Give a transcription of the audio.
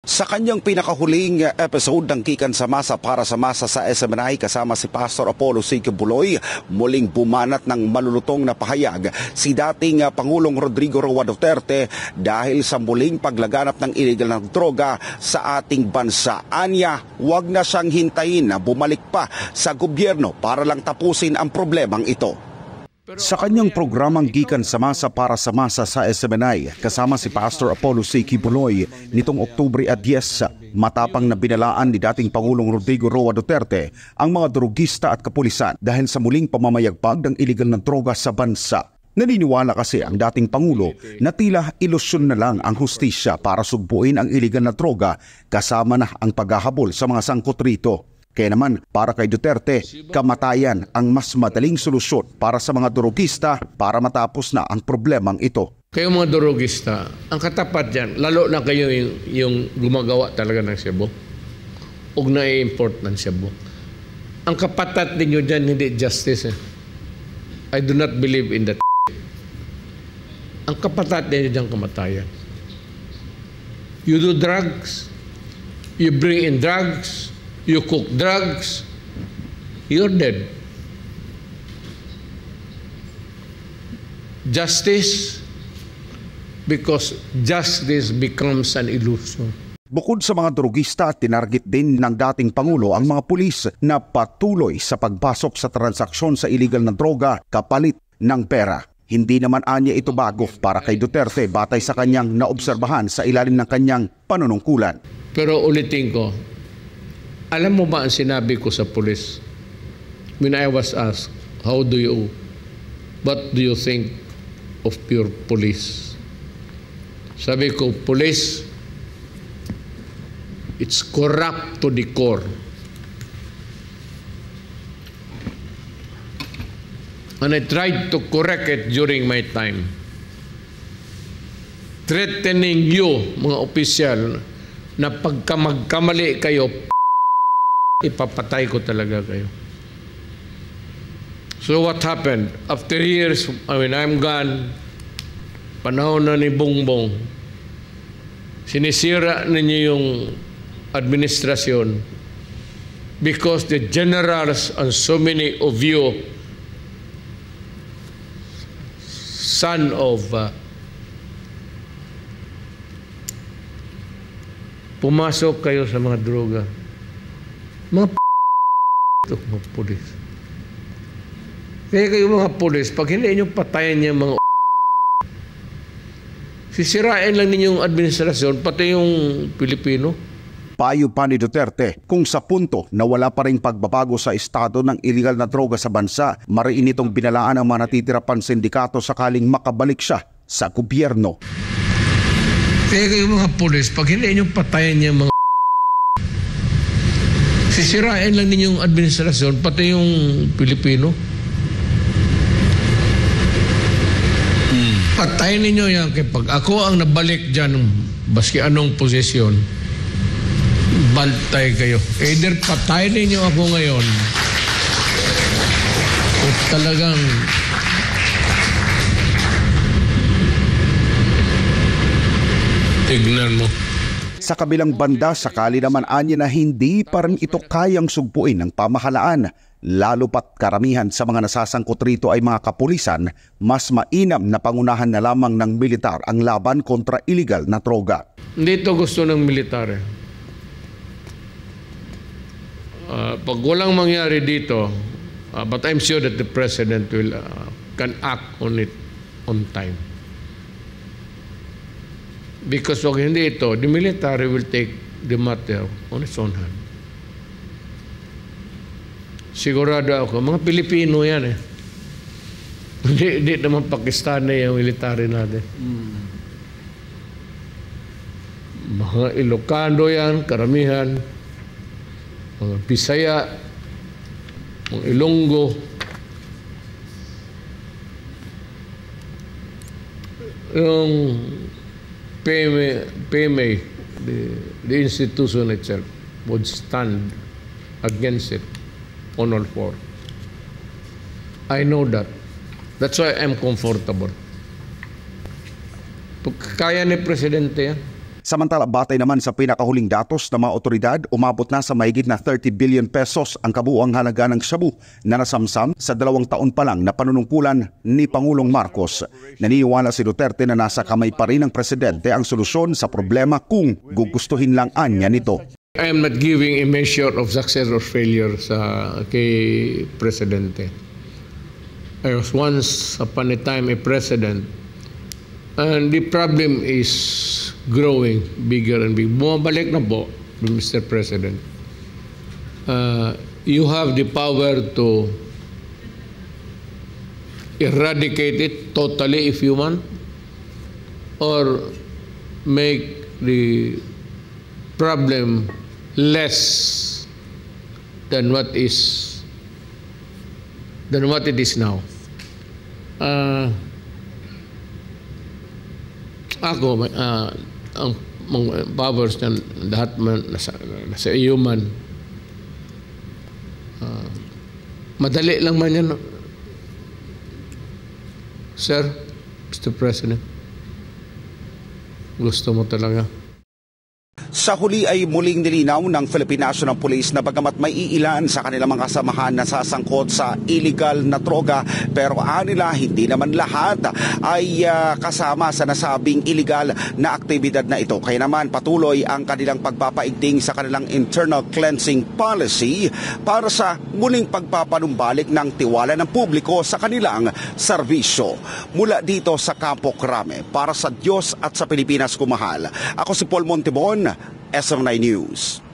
Sa kanyang pinakahuling episode ng Gikan sa Masa para sa Masa sa SMNI kasama si Pastor Apollo C. Quiboloy, muling bumanat ng malulutong na pahayag si dating Pangulong Rodrigo Roa Duterte dahil sa muling paglaganap ng illegal na droga sa ating bansa. Anya, huwag na siyang hintayin na bumalik pa sa gobyerno para lang tapusin ang problemang ito. Sa kanyang programang Gikan sa Masa para sa Masa sa SMNI, kasama si Pastor Apollo C. Quiboloy nitong Oktubre 10, matapang na binalaan ni dating Pangulong Rodrigo Roa Duterte ang mga drogista at kapulisan dahil sa muling pamamayagpag ng illegal na droga sa bansa. Naniniwala kasi ang dating Pangulo na tila ilusyon na lang ang hustisya para sugpuin ang illegal na droga kasama na ang paghahabol sa mga sangkot rito. Kaya naman, para kay Duterte, kamatayan ang mas madaling solusyon para sa mga drogista para matapos na ang problemang ito. Kayo mga drogista, ang katapat dyan, lalo na kayo yung gumagawa talaga ng shabu, huwag na-import ng shabu. Ang kapatat ninyo dyan, hindi justice. I do not believe in that. Ang kapatat ninyo dyan, kamatayan. You do drugs, you bring in drugs, you cook drugs, you're dead. Justice, because justice becomes an illusion. Bukod sa mga drogista, tinarget din ng dating Pangulo ang mga pulis na patuloy sa pagpasok sa transaksyon sa illegal na droga kapalit ng pera. Hindi naman anya ito bago para kay Duterte batay sa kanyang naobserbahan sa ilalim ng kanyang panunungkulan. Pero ulitin ko, alam mo ba ang sinabi ko sa pulis? When I was asked, what do you think of pure police? Sabi ko, police, it's corrupt to the core. And I tried to correct it during my time. Threatening you, mga opisyal, na pagka magkamali kayo, ipapatay ko talaga kayo. So what happened? After years, when I'm gone, panahon na ni Bongbong, sinisira ninyo yung administrasyon because the generals and so many of you, son of pumasok kayo sa mga droga. Mga ito, mga pulis. Kaya kayo mga pulis, pag hindi nyo patayan niya mga sisirain lang ninyong administrasyon, pati yung Pilipino. Payo pa ni Duterte, kung sa punto na wala pa ring pagbabago sa estado ng illegal na droga sa bansa, mariin itong binalaan ang mga natitira pang sindikato sakaling makabalik siya sa gobyerno. Kaya kayo mga pulis, pag hindi nyo patayan niya mga sisirain lang ninyong administrasyon, pati yung Pilipino. Patayin ninyo yan. Pag ako ang nabalik dyan, baski anong posisyon, bantay kayo. Either patayin ninyo ako ngayon, o talagang tignan mo. Sa kabilang banda, sakali naman anya na hindi pa rin ito kayang sugpuin ng pamahalaan, lalo pat karamihan sa mga nasasangkot rito ay mga kapulisan, mas mainam na pangunahan na lamang ng militar ang laban kontra illegal na droga. Hindi ito gusto ng militar. Pag walang mangyari dito, but I'm sure that the President will can act on it on time. Because pag hindi ito, the military will take the matter on its own hand. Sigurado ako, mga Pilipino yan eh. Hindi naman Pakistani yung military natin. Mga Ilocano yan, karamihan. Mga Bisaya, mga Ilonggo. Yung PMA, the institution itself, would stand against it on all four. I know that. That's why I'm comfortable. Kaya ni Presidente yan. Samantala, batay naman sa pinakahuling datos ng mga otoridad, umabot na sa mahigit na 30 billion pesos ang kabuuang halaga ng shabu na nasamsam sa 2 taon pa lang na panunungkulan ni Pangulong Marcos. Naniniwala si Duterte na nasa kamay pa rin ng presidente ang solusyon sa problema kung gugustuhin lang anya nito. I am not giving a measure of success or failure kay presidente. I was once upon a time a president, and the problem is growing bigger and bigger. Bumabalik na po, Mr. President. You have the power to eradicate it totally if you want, or make the problem less than what it is now. Ako, ang mga powers na lahat man nasa iyo man. Madali lang man yan. Sir, Mr. President, gusto mo talaga. Sa huli ay muling nilinaw ng Philippine National Police na bagamat may iilan sa kanilang mga kasamahan na sasangkot sa illegal na droga, pero nila hindi naman lahat ay kasama sa nasabing illegal na aktibidad na ito. Kaya naman patuloy ang kanilang pagpapaigting sa kanilang internal cleansing policy para sa muling pagpapanumbalik ng tiwala ng publiko sa kanilang serbisyo. Mula dito sa Campo Crame, para sa Diyos at sa Pilipinas kumahal, ako si Paul Montibon, SM9 News.